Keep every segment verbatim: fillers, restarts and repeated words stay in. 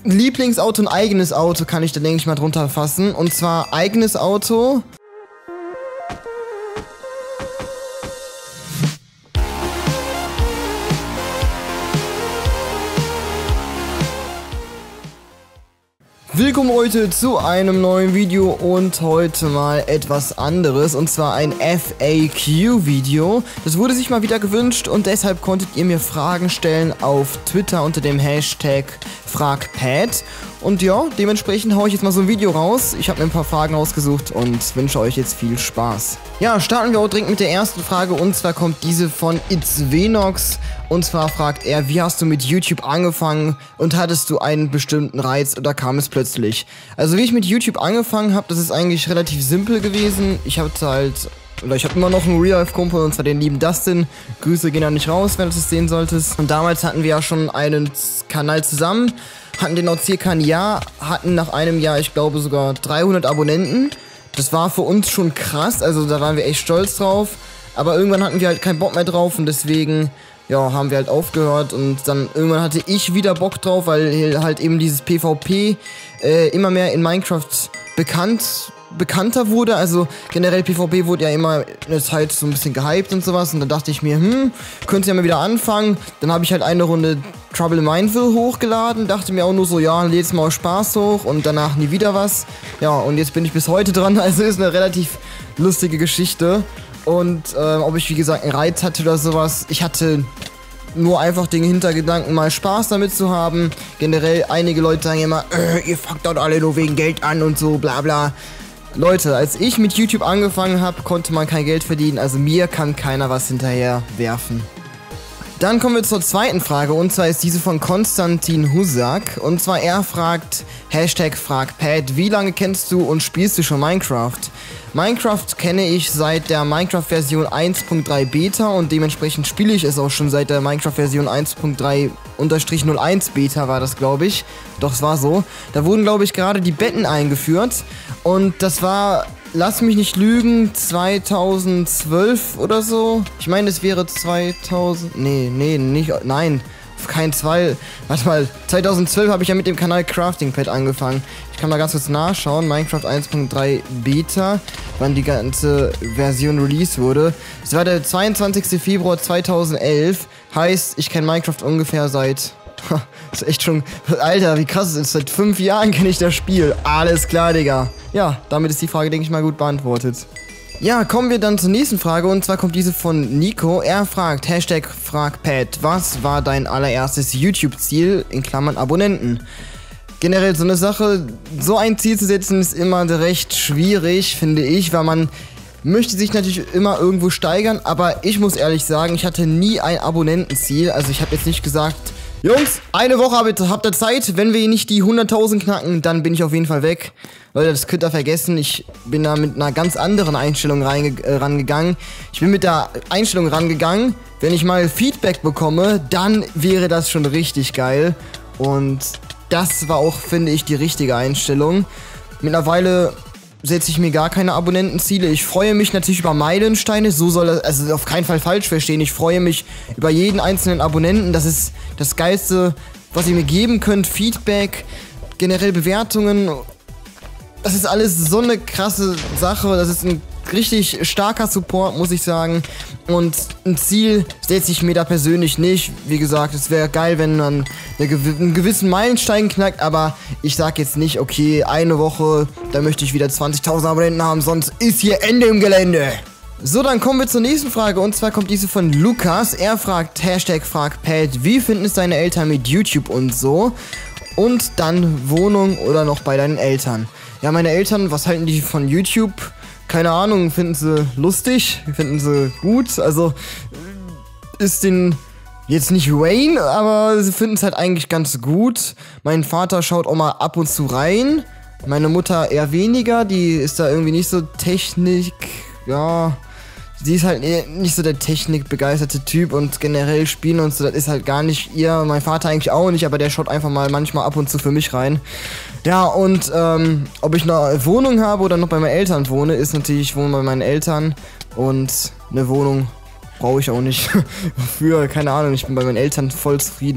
Lieblingsauto und eigenes Auto kann ich da, denke ich mal, drunter fassen. Und zwar eigenes Auto. Willkommen heute zu einem neuen Video und heute mal etwas anderes, und zwar ein F A Q-Video. Das wurde sich mal wieder gewünscht und deshalb konntet ihr mir Fragen stellen auf Twitter unter dem Hashtag FragPat. Und ja, dementsprechend haue ich jetzt mal so ein Video raus. Ich habe mir ein paar Fragen rausgesucht und wünsche euch jetzt viel Spaß. Ja, starten wir auch direkt mit der ersten Frage, und zwar kommt diese von itzvenox. Und zwar fragt er, wie hast du mit YouTube angefangen und hattest du einen bestimmten Reiz oder kam es plötzlich? Also wie ich mit YouTube angefangen habe, das ist eigentlich relativ simpel gewesen. Ich hatte halt, oder ich habe immer noch einen Real-Life-Kumpel, und zwar den lieben Dustin. Grüße gehen da nicht raus, wenn du das sehen solltest. Und damals hatten wir ja schon einen Kanal zusammen, hatten den noch circa ein Jahr, hatten nach einem Jahr, ich glaube, sogar dreihundert Abonnenten. Das war für uns schon krass, also da waren wir echt stolz drauf. Aber irgendwann hatten wir halt keinen Bock mehr drauf und deswegen, ja, haben wir halt aufgehört, und dann irgendwann hatte ich wieder Bock drauf, weil halt eben dieses PvP äh, immer mehr in Minecraft bekannt, bekannter wurde. Also generell PvP wurde ja immer eine Zeit so ein bisschen gehypt und sowas, und dann dachte ich mir, hm, könnte ja mal wieder anfangen. Dann habe ich halt eine Runde Trouble in Mineville hochgeladen, dachte mir auch nur so, ja, jetzt mal aus Spaß hoch und danach nie wieder was. Ja, und jetzt bin ich bis heute dran, also ist eine relativ lustige Geschichte. Und äh, ob ich, wie gesagt, einen Reiz hatte oder sowas, ich hatte nur einfach den Hintergedanken, mal Spaß damit zu haben. Generell, einige Leute sagen immer, äh, ihr fangt dort alle nur wegen Geld an und so, bla bla. Leute, als ich mit YouTube angefangen habe, konnte man kein Geld verdienen, also mir kann keiner was hinterher werfen. Dann kommen wir zur zweiten Frage, und zwar ist diese von Konstantin Husak. Und zwar er fragt, Hashtag FragPat, wie lange kennst du und spielst du schon Minecraft? Minecraft kenne ich seit der Minecraft-Version eins Punkt drei Beta, und dementsprechend spiele ich es auch schon seit der Minecraft-Version eins Punkt drei null eins Beta war das, glaube ich. Doch, es war so. Da wurden, glaube ich, gerade die Betten eingeführt, und das war, lass mich nicht lügen, zweitausendzwölf oder so. Ich meine, es wäre zweitausend, nee, nee, nicht, nein, auf keinen Fall. Warte mal, zweitausendzwölf habe ich ja mit dem Kanal Crafting Pad angefangen. Ich kann mal ganz kurz nachschauen, Minecraft eins Punkt drei Beta, wann die ganze Version released wurde. Es war der zweiundzwanzigste Februar zweitausendelf, heißt, ich kenne Minecraft ungefähr seit, das ist echt schon, Alter, wie krass es ist, seit fünf Jahren kenne ich das Spiel. Alles klar, Digga. Ja, damit ist die Frage, denke ich mal, gut beantwortet. Ja, kommen wir dann zur nächsten Frage, und zwar kommt diese von Nico. Er fragt, Hashtag FragPat, was war dein allererstes YouTube-Ziel, in Klammern Abonnenten? Generell so eine Sache, so ein Ziel zu setzen, ist immer recht schwierig, finde ich, weil man möchte sich natürlich immer irgendwo steigern, aber ich muss ehrlich sagen, ich hatte nie ein Abonnentenziel. Also ich habe jetzt nicht gesagt, Jungs, eine Woche habt ihr Zeit, wenn wir nicht die hunderttausend knacken, dann bin ich auf jeden Fall weg. Leute, das könnt ihr vergessen, ich bin da mit einer ganz anderen Einstellung reinge äh, rangegangen. Ich bin mit der Einstellung rangegangen, wenn ich mal Feedback bekomme, dann wäre das schon richtig geil. Und das war auch, finde ich, die richtige Einstellung. Mittlerweile setze ich mir gar keine Abonnentenziele. Ich freue mich natürlich über Meilensteine, so soll das, also auf keinen Fall falsch verstehen. Ich freue mich über jeden einzelnen Abonnenten. Das ist das Geilste, was ihr mir geben könnt. Feedback, generell Bewertungen. Das ist alles so eine krasse Sache. Das ist ein richtig starker Support, muss ich sagen. Und ein Ziel setze ich mir da persönlich nicht. Wie gesagt, es wäre geil, wenn man einen gewissen Meilenstein knackt. Aber ich sag jetzt nicht, okay, eine Woche, da möchte ich wieder zwanzigtausend Abonnenten haben, sonst ist hier Ende im Gelände. So, dann kommen wir zur nächsten Frage, und zwar kommt diese von Lukas. Er fragt, Hashtag FragPat, wie finden es deine Eltern mit YouTube und so? Und dann Wohnung oder noch bei deinen Eltern? Ja, meine Eltern, was halten die von YouTube? Keine Ahnung, finden sie lustig, finden sie gut, also ist den jetzt nicht Wayne, aber sie finden es halt eigentlich ganz gut. Mein Vater schaut auch mal ab und zu rein, meine Mutter eher weniger, die ist da irgendwie nicht so Technik, ja, sie ist halt nicht so der technikbegeisterte Typ, und generell spielen und so, das ist halt gar nicht ihr. Mein Vater eigentlich auch nicht, aber der schaut einfach mal manchmal ab und zu für mich rein. Ja, und ähm, ob ich eine Wohnung habe oder noch bei meinen Eltern wohne, ist natürlich, ich wohne bei meinen Eltern, und eine Wohnung brauche ich auch nicht. Wofür, keine Ahnung, ich bin bei meinen Eltern voll zufrieden.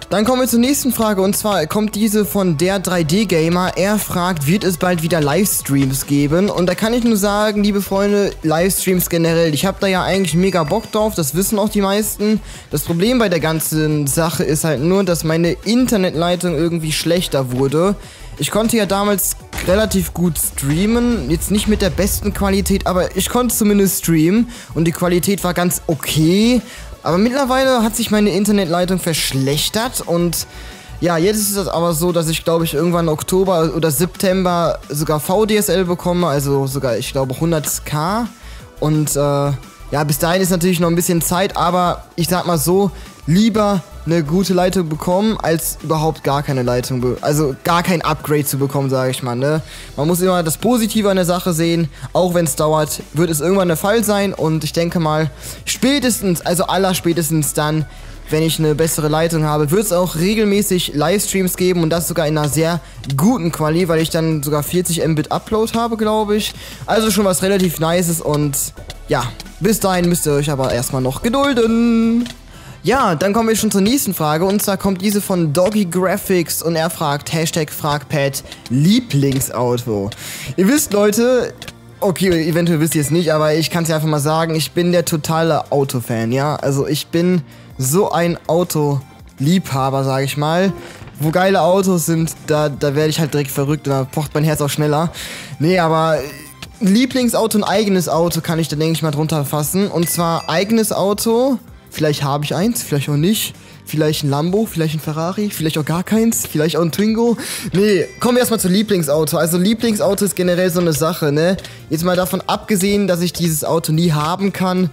dann kommen wir zur nächsten Frage und zwar kommt diese von der drei D Gamer. Er fragt, wird es bald wieder Livestreams geben? Und da kann ich nur sagen, liebe Freunde, Livestreams generell, ich habe da ja eigentlich mega Bock drauf, das wissen auch die meisten. Das Problem bei der ganzen Sache ist halt nur, dass meine Internetleitung irgendwie schlechter wurde. Ich konnte ja damals relativ gut streamen, jetzt nicht mit der besten Qualität, aber ich konnte zumindest streamen und die Qualität war ganz okay. Aber mittlerweile hat sich meine Internetleitung verschlechtert und ja, jetzt ist es aber so, dass ich glaube ich irgendwann Oktober oder September sogar V D S L bekomme, also sogar ich glaube hundert K und äh, ja, bis dahin ist natürlich noch ein bisschen Zeit, aber ich sag mal so, lieber eine gute Leitung bekommen, als überhaupt gar keine Leitung, be also gar kein Upgrade zu bekommen, sage ich mal, ne? Man muss immer das Positive an der Sache sehen, auch wenn es dauert, wird es irgendwann der Fall sein und ich denke mal, spätestens, also aller spätestens dann, wenn ich eine bessere Leitung habe, wird es auch regelmäßig Livestreams geben und das sogar in einer sehr guten Quali, weil ich dann sogar vierzig Mbit Upload habe, glaube ich. Also schon was relativ Nices und ja, bis dahin müsst ihr euch aber erstmal noch gedulden. Ja, dann kommen wir schon zur nächsten Frage und zwar kommt diese von Doggy Graphics und er fragt, Hashtag FragPad, Lieblingsauto. Ihr wisst, Leute, okay, eventuell wisst ihr es nicht, aber ich kann es ja einfach mal sagen, ich bin der totale Autofan, ja. Also ich bin so ein Autoliebhaber, sage ich mal. Wo geile Autos sind, da, da werde ich halt direkt verrückt und da pocht mein Herz auch schneller. Nee, aber Lieblingsauto und eigenes Auto kann ich da, denke ich mal, drunter fassen. Und zwar eigenes Auto. Vielleicht habe ich eins, vielleicht auch nicht. Vielleicht ein Lambo, vielleicht ein Ferrari, vielleicht auch gar keins, vielleicht auch ein Twingo. Nee, kommen wir erstmal zu Lieblingsauto. Also Lieblingsauto ist generell so eine Sache, ne? Jetzt mal davon abgesehen, dass ich dieses Auto nie haben kann.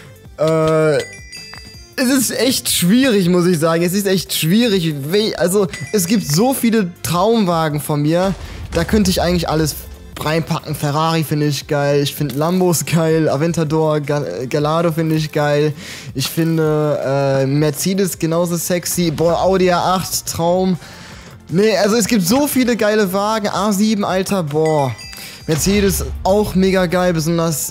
Äh, es ist echt schwierig, muss ich sagen. Es ist echt schwierig. Also, es gibt so viele Traumwagen von mir. Da könnte ich eigentlich alles reinpacken. Ferrari finde ich geil, ich finde Lambos geil, Aventador, Gal Gallardo finde ich geil, ich finde äh, Mercedes genauso sexy, boah, Audi A acht, Traum. Nee, also es gibt so viele geile Wagen, A sieben, Alter, boah. Mercedes auch mega geil, besonders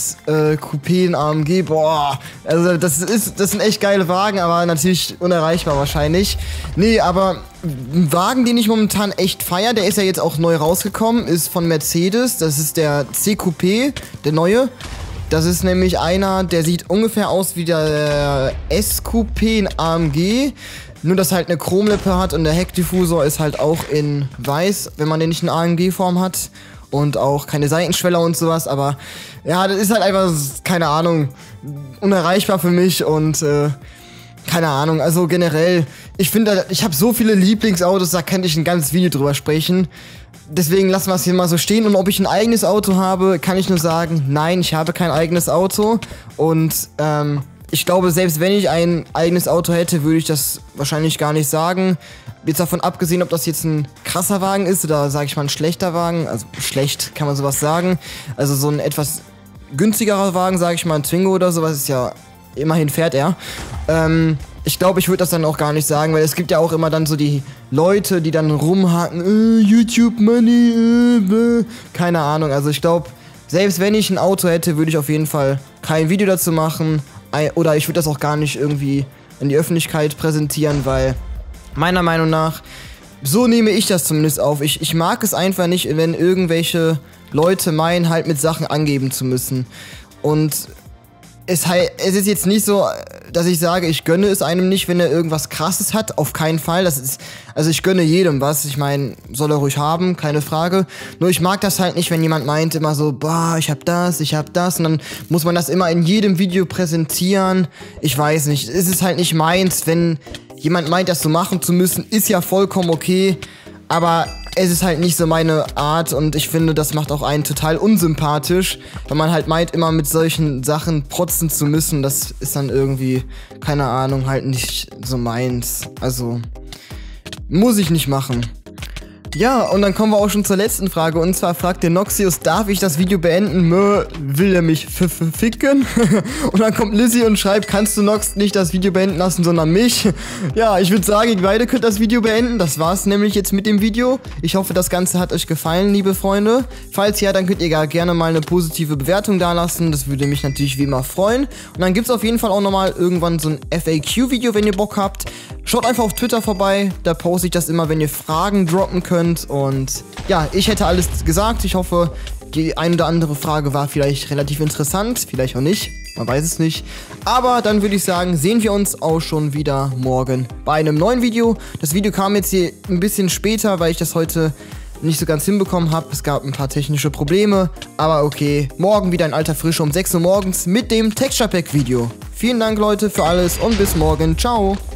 S-Coupé, A M G, boah. Also das ist, das sind echt geile Wagen, aber natürlich unerreichbar wahrscheinlich. Nee, aber ein Wagen, den ich momentan echt feiere, der ist ja jetzt auch neu rausgekommen, ist von Mercedes. Das ist der C-Coupé, der neue. Das ist nämlich einer, der sieht ungefähr aus wie der S-Coupé in A M G. Nur, dass halt eine Chromlippe hat und der Heckdiffusor ist halt auch in weiß, wenn man den nicht in A M G-Form hat. Und auch keine Seitenschweller und sowas, aber ja, das ist halt einfach, keine Ahnung, unerreichbar für mich und äh, keine Ahnung, also generell, ich finde, ich habe so viele Lieblingsautos, da könnte ich ein ganzes Video drüber sprechen. Deswegen lassen wir es hier mal so stehen und ob ich ein eigenes Auto habe, kann ich nur sagen, nein, ich habe kein eigenes Auto und ähm, ich glaube, selbst wenn ich ein eigenes Auto hätte, würde ich das wahrscheinlich gar nicht sagen. Jetzt davon abgesehen, ob das jetzt ein krasser Wagen ist oder, sage ich mal, ein schlechter Wagen. Also schlecht kann man sowas sagen. Also so ein etwas günstigerer Wagen, sage ich mal, ein Twingo oder sowas ist ja, immerhin fährt er. Ähm, ich glaube, ich würde das dann auch gar nicht sagen, weil es gibt ja auch immer dann so die Leute, die dann rumhaken, äh, YouTube Money, äh, äh. Keine Ahnung. Also ich glaube, selbst wenn ich ein Auto hätte, würde ich auf jeden Fall kein Video dazu machen. Oder ich würde das auch gar nicht irgendwie in die Öffentlichkeit präsentieren, weil meiner Meinung nach, so nehme ich das zumindest auf. Ich, ich mag es einfach nicht, wenn irgendwelche Leute meinen, halt mit Sachen angeben zu müssen. Und es, es ist jetzt nicht so, dass ich sage, ich gönne es einem nicht, wenn er irgendwas Krasses hat. Auf keinen Fall. Das ist, also ich gönne jedem was. Ich meine, soll er ruhig haben, keine Frage. Nur ich mag das halt nicht, wenn jemand meint immer so, boah, ich hab das, ich hab das. Und dann muss man das immer in jedem Video präsentieren. Ich weiß nicht. Es ist halt nicht meins. Wenn jemand meint, das so machen zu müssen, ist ja vollkommen okay. Aber es ist halt nicht so meine Art und ich finde, das macht auch einen total unsympathisch, weil man halt meint, immer mit solchen Sachen protzen zu müssen. Das ist dann irgendwie, keine Ahnung, halt nicht so meins. Also, muss ich nicht machen. Ja, und dann kommen wir auch schon zur letzten Frage. Und zwar fragt der Noxius, darf ich das Video beenden? Mö, will er mich f -f ficken? Und dann kommt Lizzie und schreibt, kannst du Nox nicht das Video beenden lassen, sondern mich? Ja, ich würde sagen, ihr beide könnt das Video beenden. Das war's nämlich jetzt mit dem Video. Ich hoffe, das Ganze hat euch gefallen, liebe Freunde. Falls ja, dann könnt ihr gar gerne mal eine positive Bewertung dalassen. Das würde mich natürlich wie immer freuen. Und dann gibt's auf jeden Fall auch nochmal irgendwann so ein F A Q-Video, wenn ihr Bock habt. Schaut einfach auf Twitter vorbei. Da poste ich das immer, wenn ihr Fragen droppen könnt. Und ja, ich hätte alles gesagt. Ich hoffe, die eine oder andere Frage war vielleicht relativ interessant. Vielleicht auch nicht. Man weiß es nicht. Aber dann würde ich sagen, sehen wir uns auch schon wieder morgen bei einem neuen Video. Das Video kam jetzt hier ein bisschen später, weil ich das heute nicht so ganz hinbekommen habe. Es gab ein paar technische Probleme. Aber okay, morgen wieder in alter Frische um sechs Uhr morgens mit dem Texture Pack Video. Vielen Dank, Leute, für alles und bis morgen. Ciao.